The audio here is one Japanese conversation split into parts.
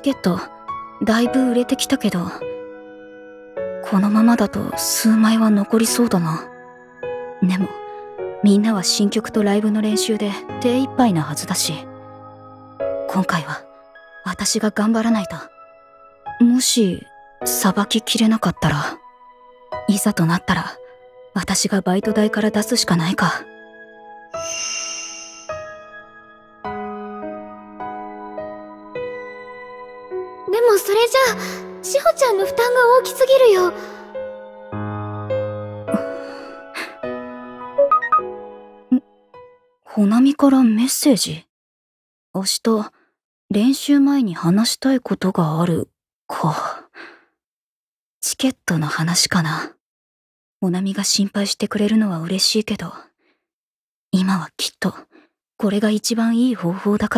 ケットだいぶ売れてきたけど、このままだと数枚は残りそうだな。でもみんなは新曲とライブの練習で手一杯なはずだし、今回は私が頑張らないと。もしさばききれなかったら、いざとなったら私がバイト代から出すしかないか。 でもそれじゃあ志保ちゃんの負担が大きすぎるよ。 ほなみからメッセージ。明日練習前に話したいことがあるか。チケットの話かな。ほなみが心配してくれるのは嬉しいけど、今はきっとこれが一番いい方法だから。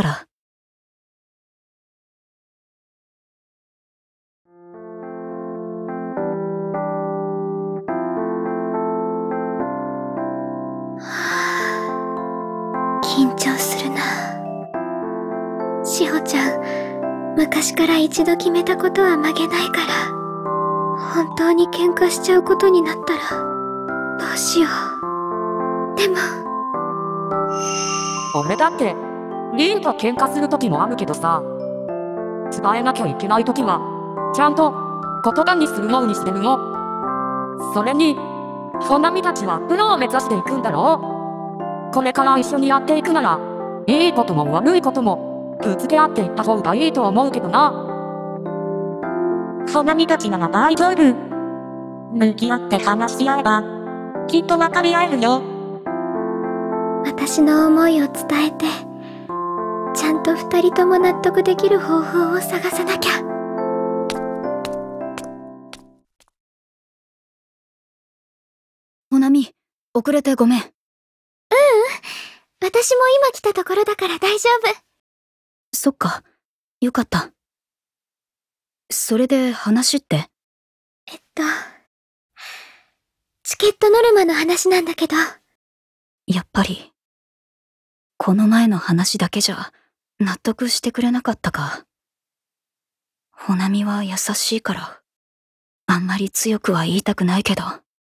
緊張するな。志保ちゃん、昔から一度決めたことは曲げないから、本当に喧嘩しちゃうことになったらどうしよう。でも俺だってリンと喧嘩する時もあるけどさ、伝えなきゃいけない時はちゃんと言葉にするようにしてるの。それにほなみたちはプロを目指していくんだろう。これから一緒にやっていくなら、いいことも悪いこともぶつけ合っていった方がいいと思うけどな。 ほなみたちなら大丈夫。向き合って話し合えばきっと分かり合えるよ。 私の思いを伝えて、ちゃんと二人とも納得できる方法を探さなきゃ。 ほなみ、遅れてごめん。 私も今来たところだから大丈夫。 そっか、よかった。それで話って？ チケットノルマの話なんだけど。 やっぱりこの前の話だけじゃ納得してくれなかったか。ほなみは優しいからあんまり強くは言いたくないけど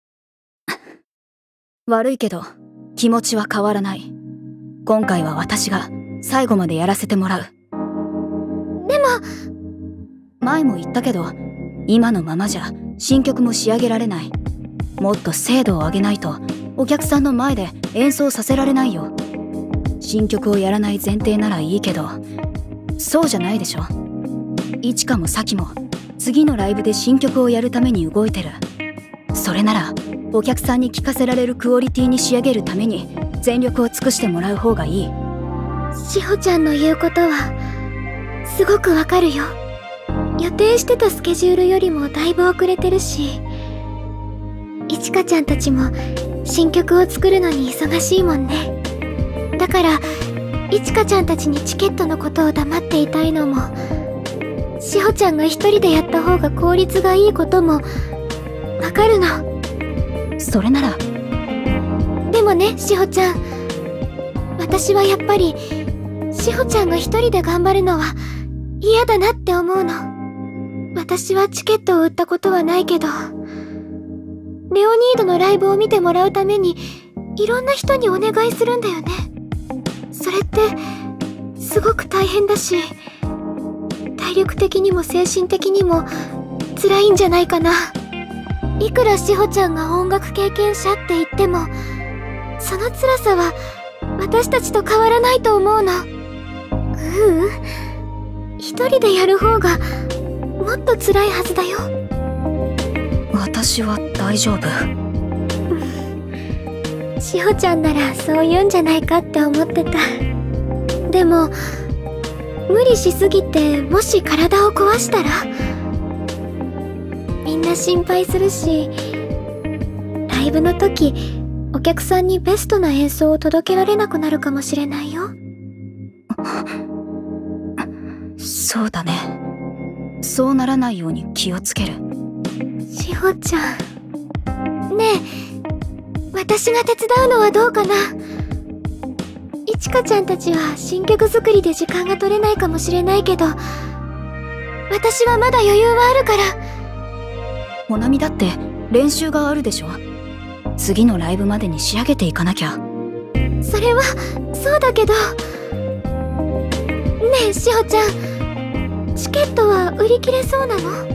悪いけど気持ちは変わらない。今回は私が最後までやらせてもらう。 でも前も言ったけど、今のままじゃ新曲も仕上げられない。もっと精度を上げないとお客さんの前で演奏させられないよ。新曲をやらない前提ならいいけど、そうじゃないでしょ。いちかもさきも次のライブで新曲をやるために動いてる。それならお客さんに聴かせられるクオリティに仕上げるために全力を尽くしてもらう方がいい。 志保ちゃんの言うことはすごくわかるよ。予定してたスケジュールよりもだいぶ遅れてるし、いちかちゃんたちも新曲を作るのに忙しいもんね。だからいちかちゃんたちにチケットのことを黙っていたいのも、志保ちゃんが一人でやった方が効率がいいこともわかるの。 それなら。 でもね、志保ちゃん、私はやっぱり志保ちゃんが一人で頑張るのは嫌だなって思うの。私はチケットを売ったことはないけど、レオニードのライブを見てもらうためにいろんな人にお願いするんだよね。それってすごく大変だし、体力的にも精神的にも辛いんじゃないかな。いくら志保ちゃんが音楽経験者って言っても、その辛さは私たちと変わらないと思うの。一人でやる方がもっと辛いはずだよ。 私は大丈夫。 志保ちゃんならそう言うんじゃないかって思ってた。でも無理しすぎてもし体を壊したらみんな心配するし、ライブの時お客さんにベストな演奏を届けられなくなるかもしれないよ。 そうだね。そうならないように気をつける。 志保ちゃん、ねえ、私が手伝うのはどうかな。いちかちゃんたちは新曲作りで時間が取れないかもしれないけど、 私はまだ余裕はあるから。 ほなみだって練習があるでしょ。次のライブまでに仕上げていかなきゃ。 それはそうだけど。ねえしほちゃん、チケットは売り切れそうなの？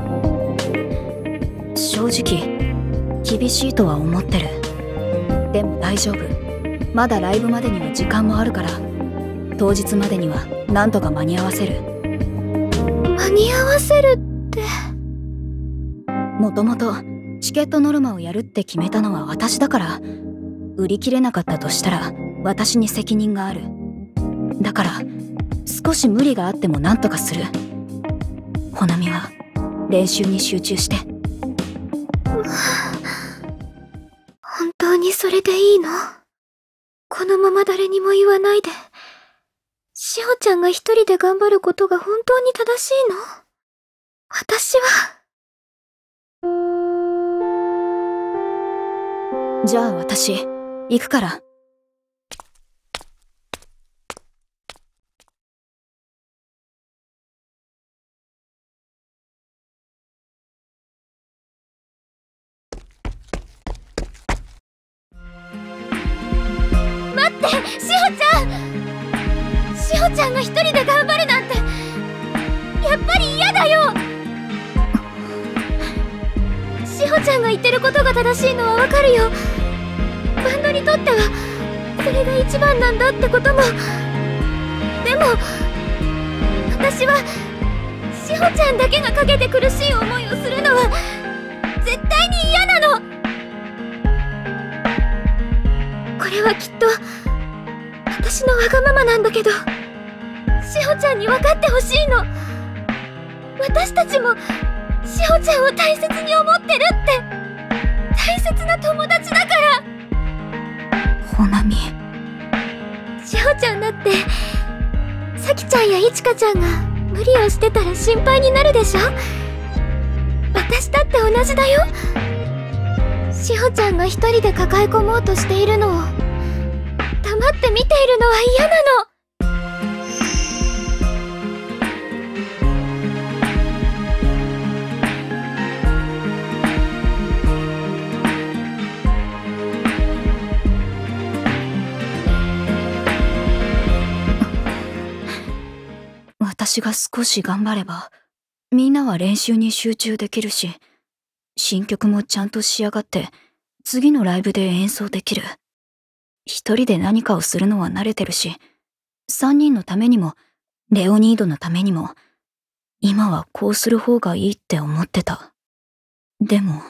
正直厳しいとは思ってる。でも大丈夫。まだライブまでには時間もあるから、当日までにはなんとか間に合わせる。 間に合わせるって。 もともとチケットノルマをやるって決めたのは私だから、売り切れなかったとしたら私に責任がある。だから少し無理があってもなんとかする。ほなみは練習に集中して。 本当にそれでいいの？このまま誰にも言わないで、しほちゃんが一人で頑張ることが本当に正しいの？私は。 じゃあ私行くから。 待って、しほちゃん！しほちゃんが一人で頑張るなんて、やっぱり嫌だよ！しほちゃんが言ってることが正しいのはわかるよ。バンドにとってはそれが一番なんだってことも。でも私はしほちゃんだけが陰で苦しい思いをするのは絶対に嫌なの。これはきっと私のわがままなんだけど、しほちゃんに分かってほしいの。私たちもしほちゃんを大切に思ってるって。大切な友達だから。 ほなみ、 しほちゃんだってさきちゃんやいちかちゃんが無理をしてたら心配になるでしょ。私だって同じだよ。しほちゃんが一人で抱え込もうとしているのを黙って見ているのは嫌なの。 私が少し頑張ればみんなは練習に集中できるし、新曲もちゃんと仕上がって次のライブで演奏できる。一人で何かをするのは慣れてるし、3人のためにもレオニードのためにも今はこうする方がいいって思ってた。でも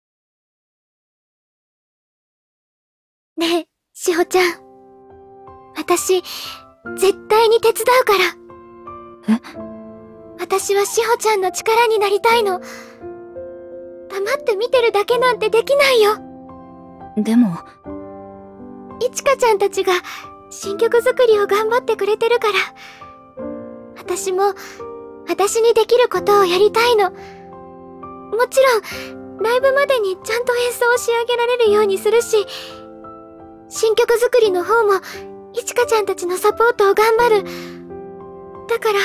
ねえしほちゃん、私絶対に手伝うから。 え？ 私はしほちゃんの力になりたいの。黙って見てるだけなんてできないよ。 でもいちかちゃんたちが新曲作りを頑張ってくれてるから、私も私にできることをやりたいの。もちろんライブまでにちゃんと演奏を仕上げられるようにするし、新曲作りの方もいちかちゃんたちのサポートを頑張る。だから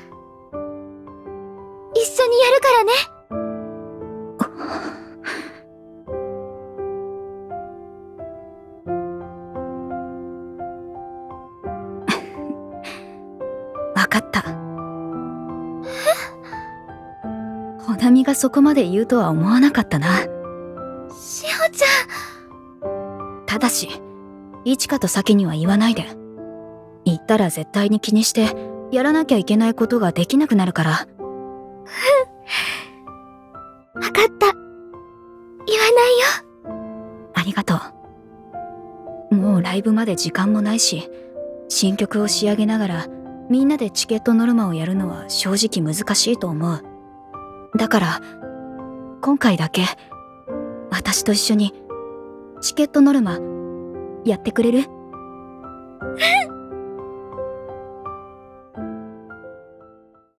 一緒にやるからね。 わかった。ほなみがそこまで言うとは思わなかったな。 しほちゃん。ただしいちかと先には言わないで。言ったら絶対に気にしてやらなきゃいけないことができなくなるから。 わかった。言わないよ。 ありがとう。もうライブまで時間もないし、新曲を仕上げながらみんなでチケットノルマをやるのは正直難しいと思う。だから今回だけ私と一緒にチケットノルマやってくれる？